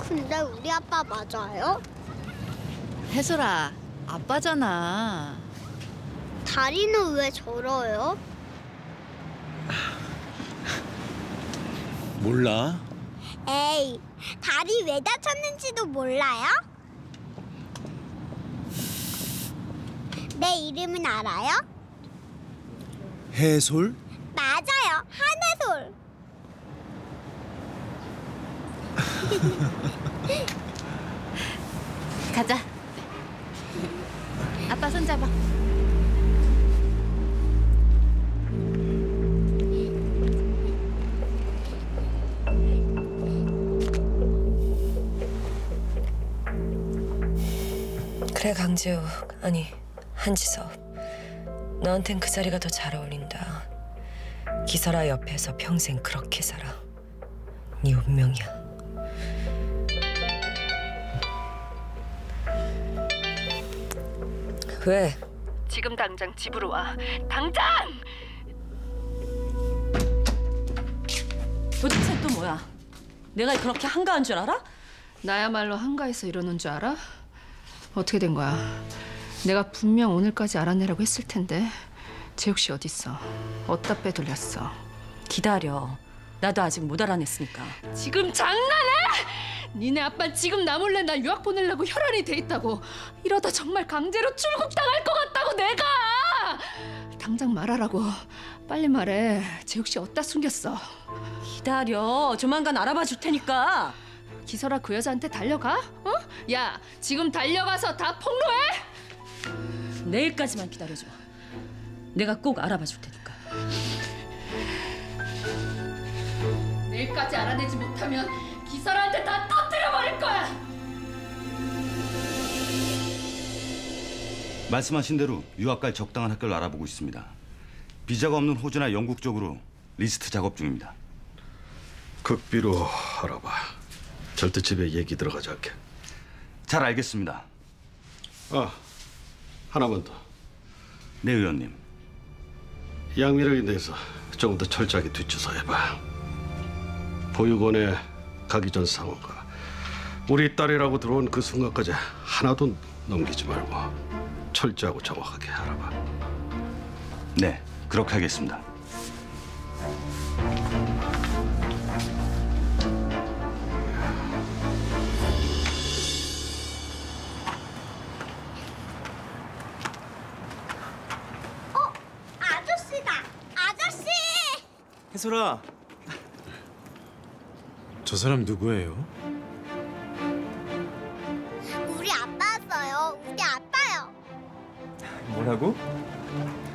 근데 우리 아빠 맞아요? 혜솔아, 아빠잖아. 다리는 왜 저러요? 몰라. 에이, 다리 왜 다쳤는지도 몰라요? 내 이름은 알아요? 해솔? 맞아요, 한해솔. 가자. 아빠 손 잡아. 그래, 강재욱. 아니, 한지섭. 너한텐 그 자리가 더 잘 어울린다. 기설아 옆에서 평생 그렇게 살아. 네 운명이야. 왜? 지금 당장 집으로 와. 당장! 도대체 또 뭐야? 내가 그렇게 한가한 줄 알아? 나야말로 한가해서 이러는 줄 알아? 어떻게 된 거야? 내가 분명 오늘까지 알아내라고 했을 텐데 재욱 씨 어딨어? 어디다 빼돌렸어? 기다려. 나도 아직 못 알아냈으니까. 지금 장난해? 니네 아빠 지금 나 몰래 나 유학 보내려고 혈안이 돼 있다고. 이러다 정말 강제로 출국당할 것 같다고 내가! 당장 말하라고. 빨리 말해. 재욱 씨 어디다 숨겼어? 기다려. 조만간 알아봐 줄 테니까. 기설아 그 여자한테 달려가? 어? 야, 지금 달려가서 다 폭로해? 내일까지만 기다려줘. 내가 꼭 알아봐 줄 테니까. 내일까지 알아내지 못하면 기설한테 다 터뜨려버릴 거야! 말씀하신 대로 유학 갈 적당한 학교를 알아보고 있습니다. 비자가 없는 호주나 영국 쪽으로 리스트 작업 중입니다. 극비로 알아봐. 절대 집에 얘기 들어가지 않게. 잘 알겠습니다. 하나만 더. 네, 의원님. 양미령에 대해서 조금 더 철저하게 뒷조사해봐. 보육원에 가기 전 상황과 우리 딸이라고 들어온 그 순간까지 하나도 넘기지 말고 철저하고 정확하게 알아봐. 네, 그렇게 하겠습니다. 아저씨다! 아저씨! 혜솔아. 저 사람 누구예요? 우리 아빠 왔어요. 우리 아빠요. 뭐라고?